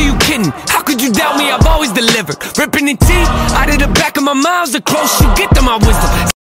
are you kidding? How could you doubt me? I've always delivered. Ripping the teeth out of the back of my mouth, the closer you get to my wisdom.